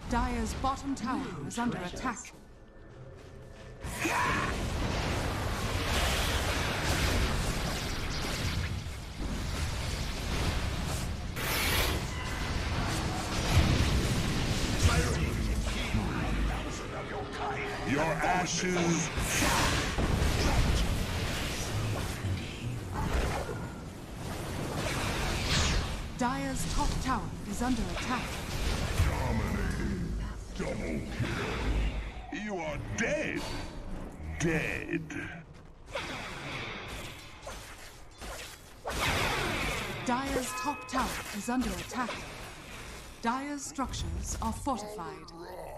Dire's bottom tower is under attack. Your ashes. Dire's top tower is under attack. Dominating. Double kill. You are dead. Dead. Dire's top tower is under attack. Dire's structures are fortified.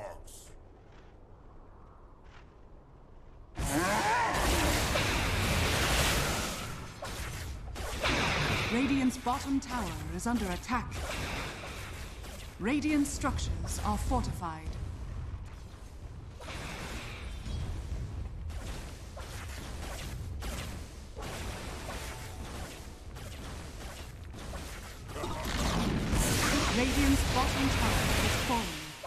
Radiant's bottom tower is under attack. Radiant structures are fortified. Radiant's bottom tower is falling.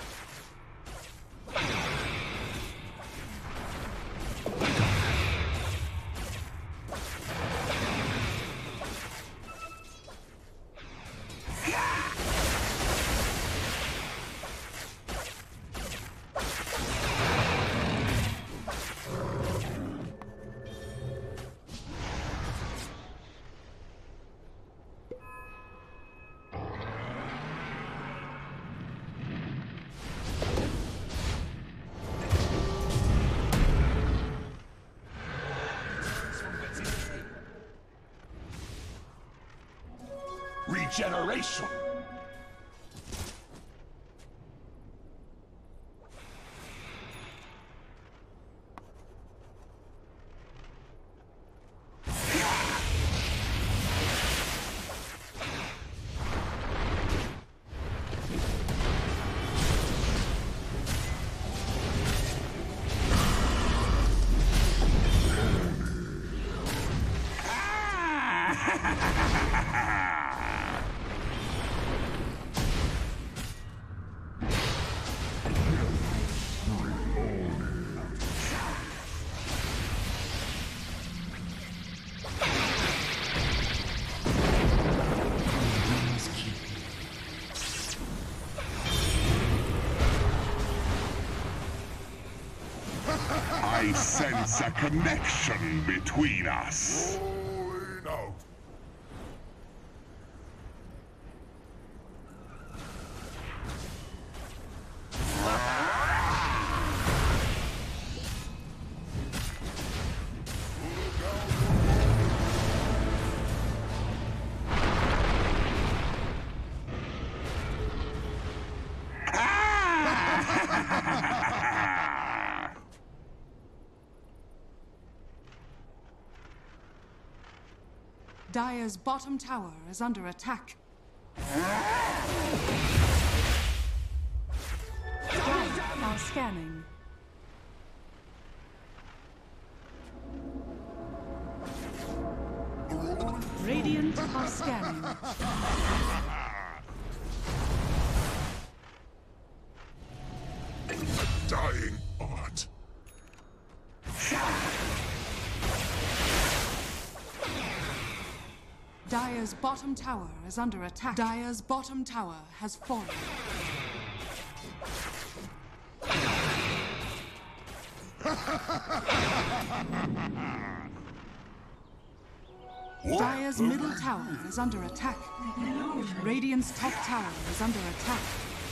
Regeneration. I sense a connection between us. Rolling out. Dire's bottom tower is under attack. Dire are scanning. Radiant are scanning. Dying art. Dire's bottom tower is under attack. Dire's bottom tower has fallen. Dire's middle tower is under attack. Radiant's top tower is under attack.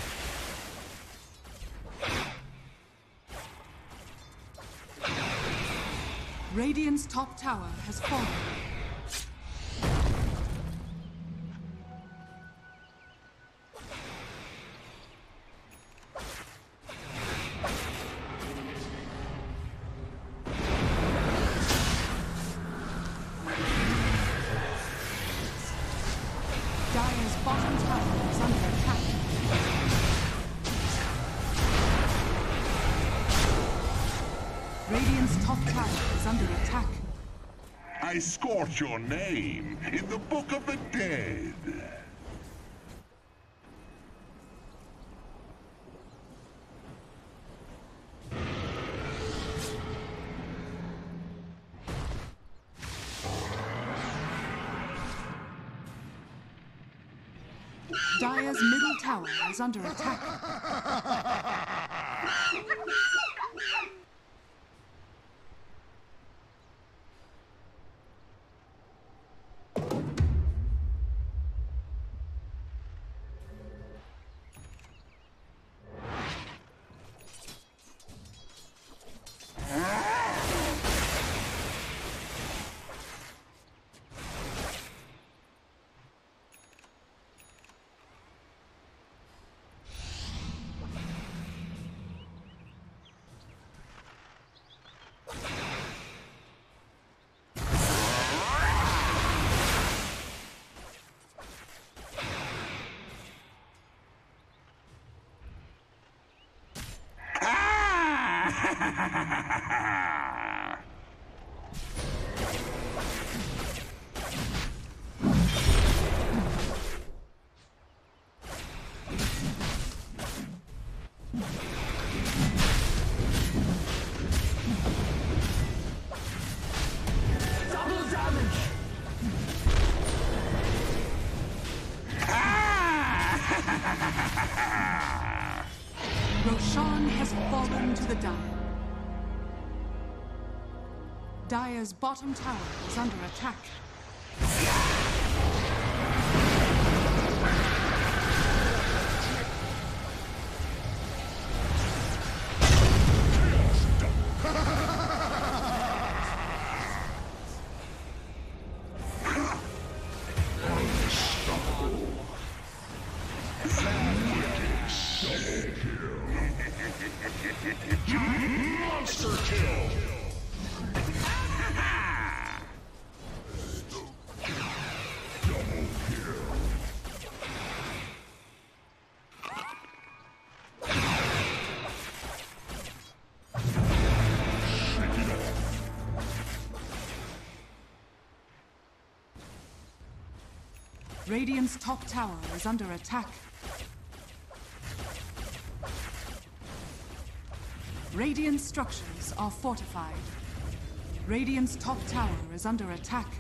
Radiant's top tower has fallen. Dire's bottom tower is under attack. Radiant's top tower is under attack. I scorch your name in the Book of the Dead. Dire's middle tower is under attack. Roshan has fallen to the Dire. Dire's bottom tower is under attack. Monster kill! Double kill. Radiant's top tower is under attack. Radiant structures are fortified. Radiant's top tower is under attack.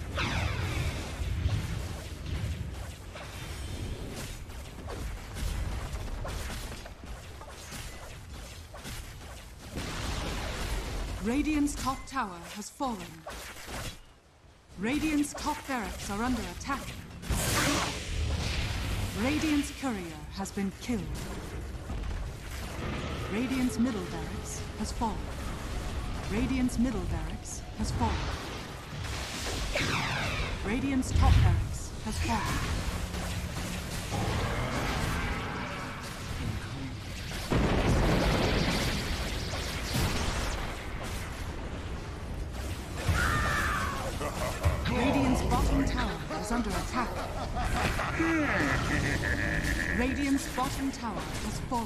Radiant's top tower has fallen. Radiant's top barracks are under attack. Radiant's courier has been killed. Radiant's middle barracks has fallen. Radiant's middle barracks has fallen. Radiant's top barracks has fallen. Radiant's bottom tower is under attack. Radiant's bottom tower has fallen.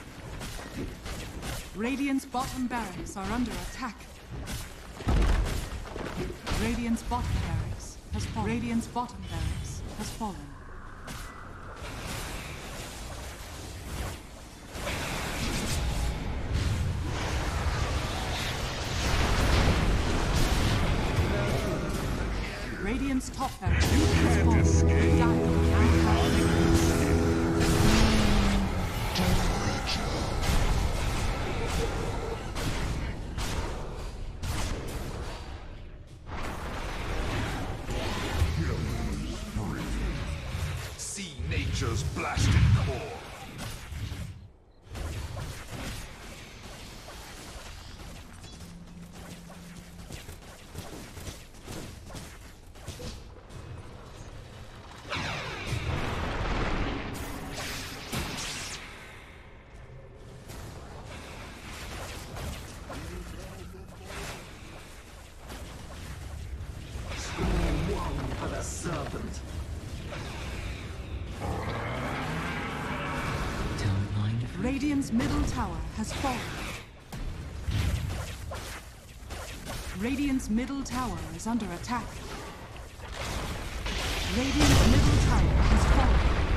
Radiant's bottom barracks are under attack. Radiant's bottom barracks has fallen. Radiant's bottom barracks has fallen. Radiant's top barracks has fallen. See nature's blasted core. Radiant's middle tower has fallen. Radiant's middle tower is under attack. Radiant's middle tower has fallen.